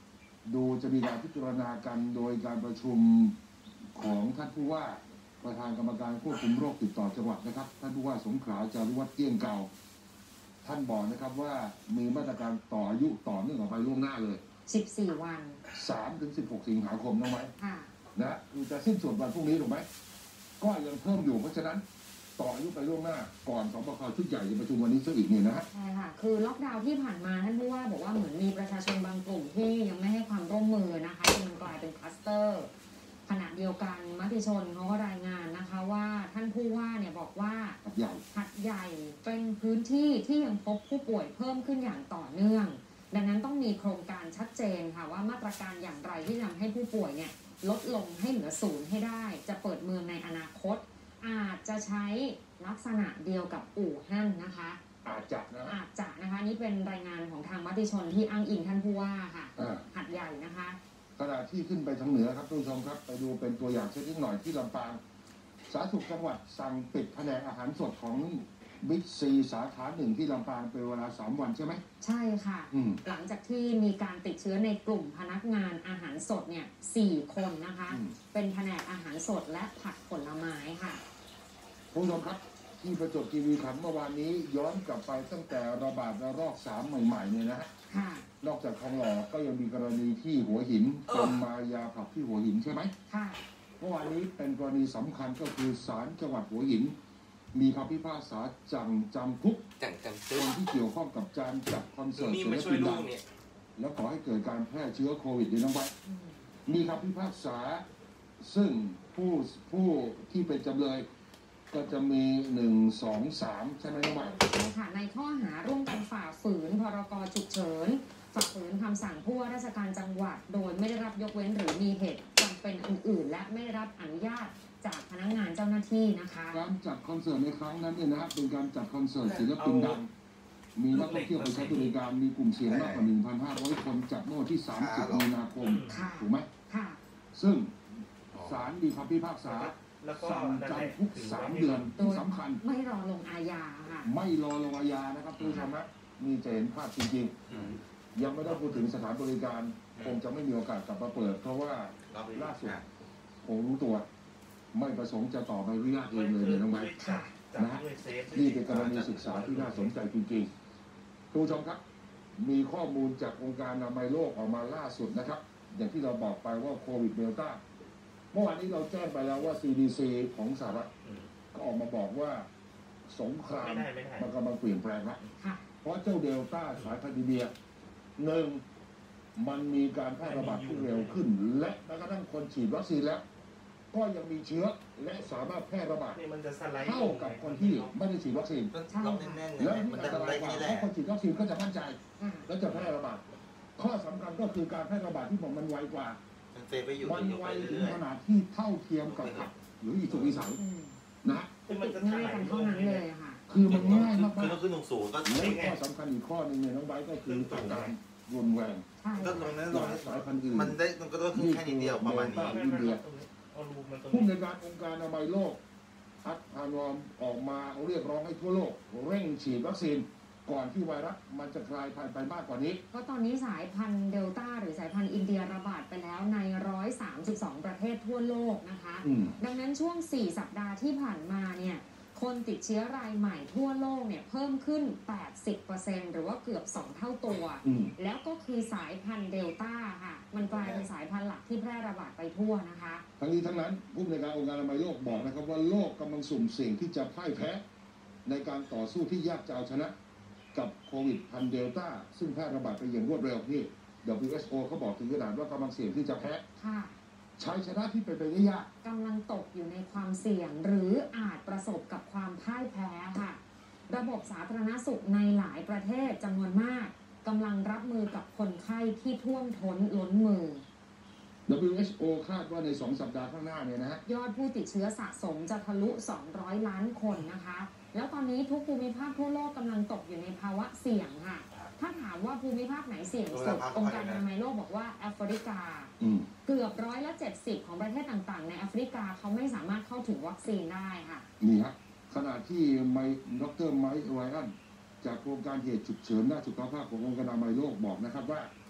ดูจะมีการพิจารณากันโดยการประชุมของท่านผู้ว่าประธานกรรมการควบคุมโรคติดต่อจังหวัดนะครับท่านผู้ว่าสงขลาจารุวัฒน์เกี้ยงเก่าท่านบอกนะครับว่ามีมาตรการต่ออายุต่อเนื่องออกไปล่วงหน้าเลยสิบสี่วันสามถึงสิบหกสิงหาคมน้องไหมค่ะนะคือจะสิ้นสุดวันพรุ่งนี้ถูกไหมก็ยังเพิ่มอยู่เพราะฉะนั้นต่ออายุไปล่วงหน้าก่อนสบคชุดใหญ่จะประชุมวันนี้ซะอีกเนี่ยนะฮะใช่ค่ะคือล็อกดาวน์ที่ผ่านมาท่านผู้ว่าบอกว่าเหมือนมีประชาชนบางกลุ่มที่ยังไม่ให้ความร่วมมือนะคะจนมันกลายเป็นคลัสเตอร์ขณะเดียวกันมติชนเขาก็รายงานนะคะว่าท่านผู้ว่าเนี่ยบอกว่าหัดใหญ่หัดใหญ่เป็นพื้นที่ที่ยังพบผู้ป่วยเพิ่มขึ้นอย่างต่อเนื่องดังนั้นต้องมีโครงการชัดเจนค่ะว่ามาตรการอย่างไรที่ทำให้ผู้ป่วยเนี่ยลดลงให้เหลือศูนย์ให้ได้จะเปิดเมืองในอนาคตอาจจะใช้ลักษณะเดียวกับอู่ฮั่นนะคะอาจจะนะอาจจะนะคะนี่เป็นรายงานของทางมติชนที่อ้างอิงท่านผู้ว่าค่ะหัดใหญ่นะคะขณะที่ขึ้นไปทางเหนือครับทุกผู้ชมครับไปดูเป็นตัวอย่างเช่นนิดหน่อยที่ลำปางสาธารณสุขจังหวัดสั่งปิดแผนกอาหารสดของบิ๊กซีสาขาหนึ่งที่ลำปางเป็นเวลาสามวันใช่ไหมใช่ค่ะหลังจากที่มีการติดเชื้อในกลุ่มพนักงานอาหารสดเนี่ยสี่คนนะคะเป็นแผนกอาหารสดและผักผลไม้ค่ะคุณผู้ชมครับที่ประจวบคีรีขันธ์เมื่อวานนี้ย้อนกลับไปตั้งแต่ระบาดระลอกสามใหม่ๆเนี่ยนะฮะนอกจากทองหล่อก็ยังมีกรณีที่หัวหินเป็นมายาผับที่หัวหินใช่ไหมค่ะเมื่อวานนี้เป็นกรณีสำคัญก็คือศาลจังหวัดหัวหินมีคำพิพากษาจังจำคุกคนที่เกี่ยวข้องกับการจัดคอนเสิร์ตศิลปินดังแล้วขอให้เกิดการแพร่เชื้อโควิดในน้องไว้มีคำพิพากษาซึ่งผู้ผู้ที่เป็นจำเลยก็จะมีหนึ่งสองสามใช่ไหมน้องไว้ใช่ค่ะในข้อหาร่วมกันฝ่าฝืนพรกฉุกเฉินฝ่าฝืนคำสั่งผู้ว่าราชการจังหวัดโดยไม่ได้รับยกเว้นหรือมีเหตุจำเป็นอื่นๆและไม่ได้รับอนุญาตจากพนักงานเจ้าหน้าที่นะคะการจัดคอนเสิร์ตในครั้งนั้นเนี่ยนะครับเป็นการจัดคอนเสิร์ตศิลปินดังมีนักท่องเที่ยวไปใช้บริการมีกลุ่มเสี่ยงมากกว่า หนึ่งพันห้าร้อย คนจัดเมื่อวันที่สามสิบมีนาคมถูกไหมค่ะซึ่งศาลมีคำพิพากษาสั่งจำคุกสามเดือนที่สำคัญไม่รอลงอาญาค่ะไม่รอลงอาญานะครับทุกท่านนะนี่จะเห็นภาพจริงๆยังไม่ต้องพูดถึงสถานบริการคงจะไม่มีโอกาสกลับมาเปิดเพราะว่าล่าสุดผมรู้ตัวไม่ประสงค์จะต่อใบอนุญาตเองเลยเนี่ยน้องไม้นะฮะนี่เป็นกรณีศึกษาที่น่าสนใจจริงๆทุกผู้ชมครับมีข้อมูลจากองค์การอนามัยโลกออกมาล่าสุดนะครับอย่างที่เราบอกไปว่าโควิดเดลต้าเมื่อวานนี้เราแจ้งไปแล้วว่า ซี ดี ซี ของสหรัฐก็ออกมาบอกว่าสงครามมันกำลังเปลี่ยนแปลงแล้วเพราะเจ้าเดลต้าสายพันธุ์อินเดียหนึ่งมันมีการแพร่ระบาดที่เร็วขึ้นและแม้กระทั่งคนฉีดวัคซีนแล้วก็ยังมีเชื้อและสามารถแพร่ระบาดเท่ากับคนที่ไม่ได้ฉีดวัคซีนแล้วที่อันตรายกว่าเพราะคนฉีดวัคซีนก็จะมั่นใจและจะแพร่ระบาดข้อสำคัญก็คือการแพร่ระบาดที่ผมมันไวกว่ามันไวถึงขนาดที่เท่าเทียมกับผับหรืออีสุกอีใสนะติดง่ายกันเท่านั้นเลยค่ะคือมันง่ายมากๆคือขึ้นสูงก็และข้อสำคัญอีกข้อหนึ่งเนี่ยน้องไบร์ทก็คือการรุนแรงก็ตรงนั้นตรงนั้นสายพันธุ์อื่นมันได้มันก็ต้องขึ้นแค่นิดเดียวประมาณนี้ผู้ในการองค์การอนามัยโลกอัดพานอมออกมาเรียกร้องให้ทั่วโลกเร่งฉีดวัคซีนก่อนที่ไวรัสมันจะกลายพันธุ์ไปมากกว่านี้เพราะตอนนี้สายพันธุ์เดลต้าหรือสายพันธุ์อินเดียระบาดไปแล้วในหนึ่งร้อยสามสิบสองประเทศทั่วโลกนะคะดังนั้นช่วงสี่สัปดาห์ที่ผ่านมาเนี่ยคนติดเชื้อรายใหม่ทั่วโลกเนี่ยเพิ่มขึ้น แปดสิบเปอร์เซ็นต์ หรือว่าเกือบสองเท่าตัวแล้วก็คือสายพันธุ์เดลต้าค่ะมันกลายเป็นสายพันธุ์หลักที่แพร่ระบาดไปทั่วนะคะทั้งนี้ทั้งนั้นผู้ในการองค์การอนามัยโลกบอกนะครับว่าโลกกำลังสุ่มเสี่ยงที่จะพ่ายแพ้ในการต่อสู้ที่ยากจะเอาชนะกับโควิดพันธุ์เดลต้าซึ่งแพร่ระบาดไปอย่างรวดเร็วนี่ ดับเบิลยู เอช โอ เขาบอกถึงขนาดว่ากำลังเสี่ยงที่จะแพ้ชัยชนะที่เป็นไปได้ยากกำลังตกอยู่ในความเสี่ยงหรืออาจประสบกับความพ่ายแพ้ค่ะระบบสาธารณสุขในหลายประเทศจำนวนมากกำลังรับมือกับคนไข้ที่ท่วมท้นล้นมือดับเบิลยู เอช โอ คาดว่าในสองสัปดาห์ข้างหน้าเนี่ยนะฮะยอดผู้ติดเชื้อสะสมจะทะลุสองร้อยล้านคนนะคะแล้วตอนนี้ทุกภูมิภาคทั่วโลกกำลังตกอยู่ในภาวะเสี่ยงค่ะถ้าถามว่าภูมิภาคไหนเสี่ยงสุดองค์การอนามัยโลกบอกว่าแอฟริกาเกือบร้อยละเจ็ดสิบของประเทศต่างๆในแอฟริกาเขาไม่สามารถเข้าถึงวัคซีนได้ค่ะนี่ฮะขณะที่ไมดรไมค์ไรอันจากโครงการเหตุฉุกเฉินด้านสุขภาพขององค์การอนามัยโลกบอกนะครับว่า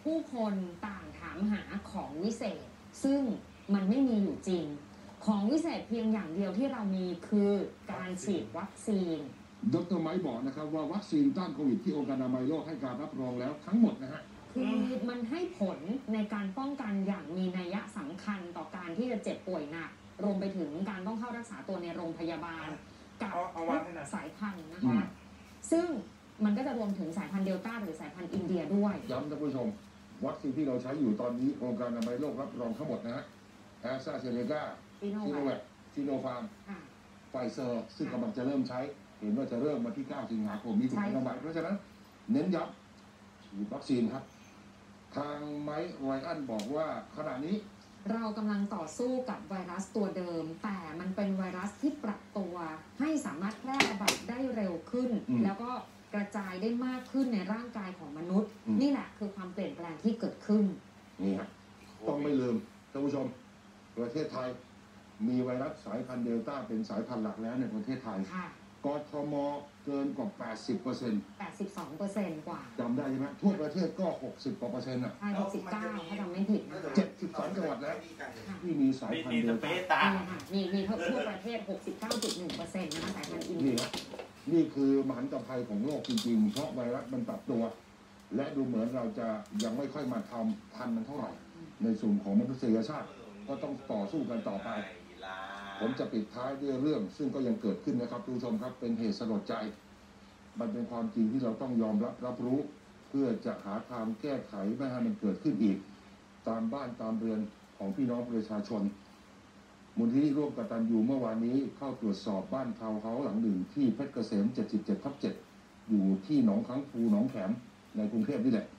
ผู้คนต่างถามหาของวิเศษซึ่งมันไม่มีอยู่จริงของวิเศษเพียงอย่างเดียวที่เรามีคือการฉีดวัคซีนดร.ไมค์บอกนะครับว่าวัคซีนต้านโควิดที่องค์การอนามัยโลกให้การรับรองแล้วทั้งหมดนะฮะคือมันให้ผลในการป้องกันอย่างมีนัยสำคัญต่อการที่จะเจ็บป่วยหนักรวมไปถึงการต้องเข้ารักษาตัวในโรงพยาบาลกับสายพันธุ์นะคะซึ่งมันก็จะรวมถึงสายพันธุ์เดลต้าหรือสายพันธุ์อินเดียด้วยย้ำท่านผู้ชมวัคซีนที่เราใช้อยู่ตอนนี้องค์การอนามัยโลกรับรองทั้งหมดนะฮะแอสตราเซเนกาซิโนแวคซิโนฟาร์มไฟเซอร์ซึ่งกำลังจะเริ่มใช้เห็นว่าจะเริ่มมาที่เก้าสิงหาคมนี้ถูกไหมครับเพราะฉะนั้นเน้นย้ำฉีดวัคซีนครับทางไมค์ไรอันบอกว่าขณะนี้เรากำลังต่อสู้กับไวรัสตัวเดิมแต่มันเป็นไวรัสที่ปรับตัวให้สามารถแพร่ระบาดได้เร็วขึ้นแล้วก็กระจายได้มากขึ้นในร่างกายของมนุษย์นี่แหละคือความเปลี่ยนแปลงที่เกิดขึ้นนี่ครับต้องไม่ลืมท่านผู้ชมประเทศไทยมีไวรัสสายพันธุ์เดลต้าเป็นสายพันธุ์หลักแล้วในประเทศไทยกทมเกินกว่า แปดสิบเปอร์เซ็นต์แปดสิบสองเปอร์เซ็นต์ กว่าจำได้ใช่ไหมทั่วประเทศก็หกสิบกว่าเปอร์เซ็นต์อ่ะใช่หกสิบเก้าถ้าจำไม่ผิดนะเจ็ดสิบสองจังหวัดแล้วที่มีสายพันธุ์เดลต้ามีมีทั่วประเทศ หกสิบเก้าจุดหนึ่งเปอร์เซ็นต์ นะคะสายพันธุ์อินเดียนี่คือมหันตภัยของโลกจริงๆเพราะไวรัสมันปรับตัวและดูเหมือนเราจะยังไม่ค่อยมาทำทันมันเท่าไหร่ในส่วนของมนุษยชาติก็ต้องต่อสู้กันต่อไปผมจะปิดท้ายด้วยเรื่องซึ่งก็ยังเกิดขึ้นนะครับทุกผู้ชมครับเป็นเหตุสลดใจมันเป็นความจริงที่เราต้องยอมรับรับรู้เพื่อจะหาทางแก้ไขไม่ให้มันเกิดขึ้นอีกตามบ้านตามเรือนของพี่น้องประชาชนมูลที่ร่วมกตัญญูเมื่อวานนี้เข้าตรวจสอบบ้านทาวน์เฮาส์หลังหนึ่งที่เพชรเกษมเจ็ดสิบเจ็ดทับเจ็ดอยู่ที่หนองค้างภูหนองแขมในกรุงเทพนี่แหละ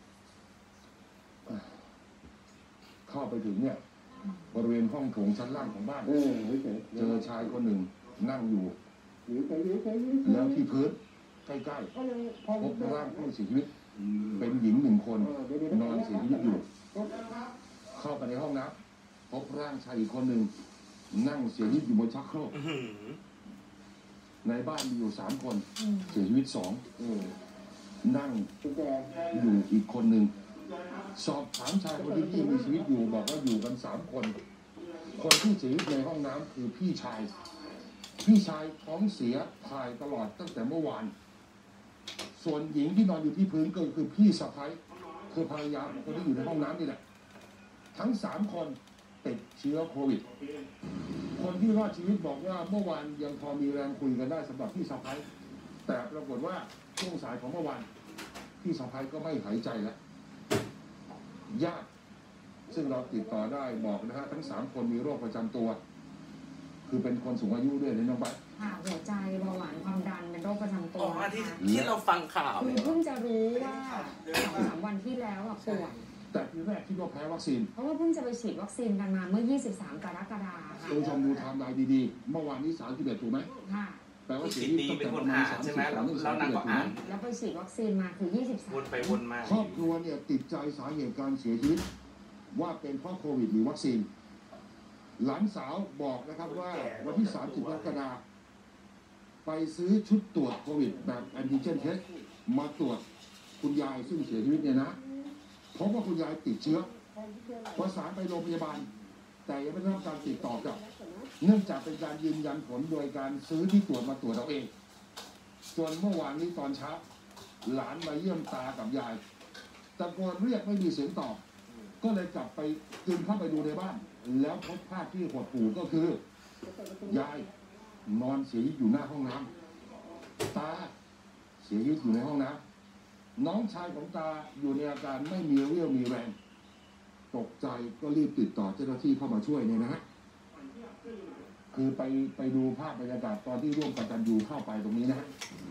เข้าไปถึงเนี่ยบริเวณห้องโถงชั้นล่างของบ้านเจอชายคนหนึ่งนั่งอยู่แล้วที่พื้นใกล้ๆพบร่างผู้เสียชีวิตเป็นหญิงหนึ่งคนนอนเสียชีวิตอยู่เข้าไปในห้องน้ำพบร่างชายอีกคนหนึ่งนั่งเสียชีวิตอยู่บนชักโครกในบ้านมีอยู่สามคนเสียชีวิตสองนั่งอยู่อีกคนหนึ่งสอบถามชายคนที่ที่มีชีวิตอยู่บอกว่าอยู่กันสามคนคนที่เสียชีวิตในห้องน้ำคือพี่ชายพี่ชายท้องเสียถ่ายตลอดตั้งแต่เมื่อวานส่วนหญิงที่นอนอยู่ที่พื้นก็คือพี่สะใภ้คือภรรยาของคนที่อยู่ในห้องน้ำนี่แหละทั้งสามคนติดเชื้อโควิดคนที่รอดชีวิตบอกว่าเมื่อวานยังพอมีแรงคุยกันได้สำหรับพี่สะใภ้แต่ปรากฏว่าช่วงสายของเมื่อวานพี่สะใภ้ก็ไม่หายใจแล้วญาติซึ่งเราติดต่อได้บอกนะฮะทั้งสามคนมีโรคประจำตัวคือเป็นคนสูงอายุด้วยในน้องบัตค่ะหัวใจเบาหวานความดันเป็นโรคประจำตัวนะคะที่เราฟังข่าวคือเพิ่งจะรู้ว่าสองสามวันที่แล้วอ่ะป่วยแต่ทีแรกคิดว่าแพ้วัคซีนเพราะว่าเพิ่งจะไปฉีดวัคซีนกันมาเมื่อยี่สิบสามกรกฎาคมค่ะคุณผู้ชมดูไทม์ไลน์ดีๆเมื่อวานนี้สามสิบเอ็ดถูกไหมค่ะแปลว่าเสียชีวิตตั้งแต่ประมาณสามสิบสามถึงสามสิบเอ็ดถูกไหมแล้วไปฉีดวัคซีนมาคือยี่สิบสามวนไปวนมาครอบครัวเนี่ยติดใจสาเหตุการเสียชีวิตว่าเป็นเพราะโควิดหรือวัคซีนหลานสาวบอกนะครับว่าวันที่สามสิบกรกฎาคมไปซื้อชุดตรวจโควิดแบบแอนติเจนเทสมาตรวจคุณยายซึ่งเสียชีวิตเนี่ยนะเพราะว่าคุณยายติดเชื้อประสานไปโรงพยาบาลแต่ยังไม่ได้รับการติดต่อกลับเนื่องจากเป็นการยืนยันผลโดยการซื้อที่ตรวจมาตรวจเอาเองจนเมื่อวานนี้ตอนเช้าหลานมาเยี่ยมตากับยายตะโกนเรียกไม่มีเสียงตอบก็เลยกลับไปจึงเข้าไปดูในบ้านแล้วพบภาพที่หดหู่ก็คือยายนอนเสียชีวิตอยู่หน้าห้องน้ำตาเสียชีวิตอยู่ในห้องน้ำน้องชายของตาอยู่ในอาการไม่มีเรี่ยวมีแรงตกใจก็รีบติดต่อเจ้าหน้าที่เข้ามาช่วยเนี่ยนะฮะคือไปไปดูภาพบรรยากาศตอนที่ร่วมกตัญญูเข้าไปตรงนี้นะฮะ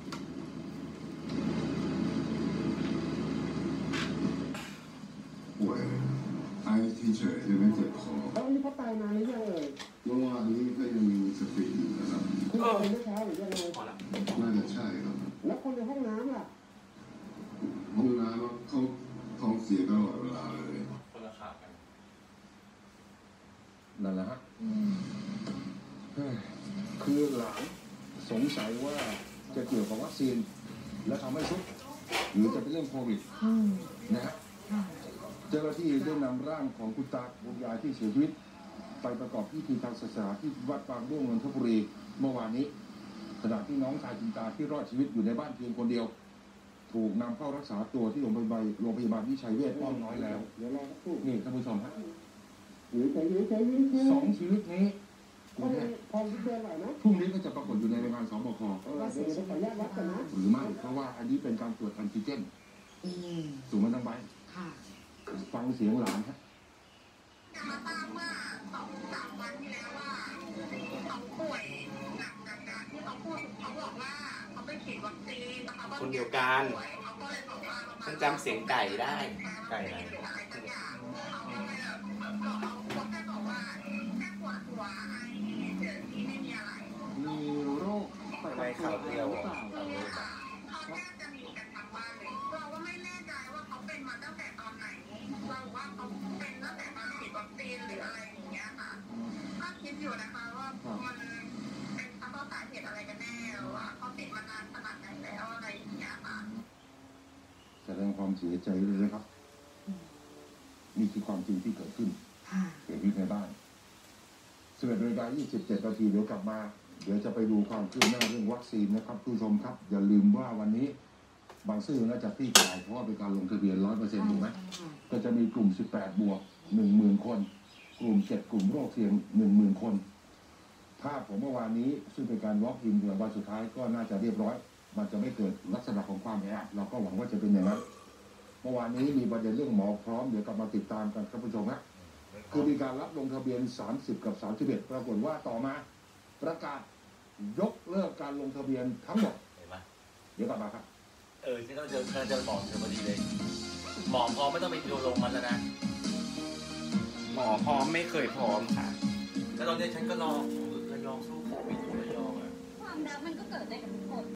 ป่วยไอเฉยๆใช่ไหมเจ็บคอแล้วนี่เขาตายนานหรือยังเอ่ยเมื่อวานนี้ก็ยังมีสติอยู่นะครับคือเป็นเมื่อเช้าหรือยังไงน่าจะใช่ครับแล้วคนในห้องน้ำล่ะห้องน้ำเขาท้องเสียตลอดเวลาเลยคนละขากันนั่นแหละฮะคือหลานสงสัยว่าจะเกี่ยวกับวัคซีนและทำให้ชุดหรือจะเป็นเรื่องโควิดนะฮะเจ้าหน้าที่ได้นำร่างของคุณตาคุณยายที่เสียชีวิตไปประกอบพิธีทางศาสนาที่วัดบางร่วงนนทบุรีเมื่อวานนี้ขณะที่น้องชายคุณตาที่รอดชีวิตอยู่ในบ้านเพียงคนเดียวถูกนำเข้ารักษาตัวที่โรงพยาบาลโรงพยาบาลวิชัยเวชอ้อมน้อยแล้วนี่ท่านผู้ชมฮะสองชีวิตนี้พรุ่งนี้ก็จะปรากฏอยู่ในรายงานสบคหรือไม่เพราะว่าอันนี้เป็นการตรวจแอนติเจนถูกไหมทั้งใบฟังเสียงหลานฮะมาทราบว่าสองสามวันที่แล้วว่าเขาป่วยหนักจากการที่เขาพูดเขาบอกว่าเขาไปฉีดวัคซีนนะคะว่าคนเดียวกันเขาก็เลยบอกว่าฉันจำเสียงไก่ได้ไก่อะไรอะไรสักอย่างเขาก็เลยบอกเขาแค่บอกว่าแค่ปวดหัวไอเฉยๆที่ไม่มีอะไรมีโรคไตวายข่าวเดียวหรือเปล่าเขาแทบจะมีกันทั้งบ้านเลยเราก็ไม่แน่ใจว่าเขาเป็นมาตั้งแต่ตอนไหนเราว่าเขาเป็นตั้งแต่ตอนฉีดวัคซีนหรืออะไรอย่างเงี้ยค่ะก็คิดอยู่นะคะว่ามันเป็นเพราะสาเหตุอะไรกันแน่หรือว่าเขาติดมานานขนาดไหนแล้วอะไรอย่างเงี้ยค่ะแสดงความเสียใจเลยนะครับนี่คือความจริงที่เกิดขึ้นเกิดขึ้นในบ้านสิบเอ็ดนาฬิกายี่สิบเจ็ดนาทีเดี๋ยวกลับมาเดี๋ยวจะไปดูความคืบหน้าเรื่องวัคซีนนะครับผู้ชมครับอย่าลืมว่าวันนี้บางซื่อน่าจะคลี่คลายเพราะว่าเป็นการลงทะเบียนร้อยเปอร์เซ็นต์ถูกไหมก็จะมีกลุ่มสิบแปดบวกหนึ่งหมื่นคนกลุ่มเจ็ดกลุ่มโรคเสี่ยงหนึ่งหมื่นคนภาพของเมื่อวานนี้ซึ่งเป็นการ walk in เดือนวันสุดท้ายก็น่าจะเรียบร้อยมันจะไม่เกิดลักษณะของความแออัดเราก็หวังว่าจะเป็นอย่างนั้นเมื่อวานนี้มีประเด็นเรื่องหมอพร้อมเดี๋ยวกลับมาติดตามกันครับผู้ชมนะคือมีการรับลงทะเบียนสามสิบกับสามสิบเอ็ดปรากฏว่าต่อมาประกาศยกเลิกการลงทะเบียนทั้งหมดเห็นไหมเดี๋ยวกลับมาครับเออที่ต้องเจอเจอหมอเจอพอดีเลยหมอพร้อมไม่ต้องไปดูลงมันแล้วนะหมอพร้อมไม่เคยพร้อมค่ะแล้วตอนนี้ฉันก็รอระยองสู้โควิดระยองอ่ะความรักมันก็เกิดได้กับทุกคน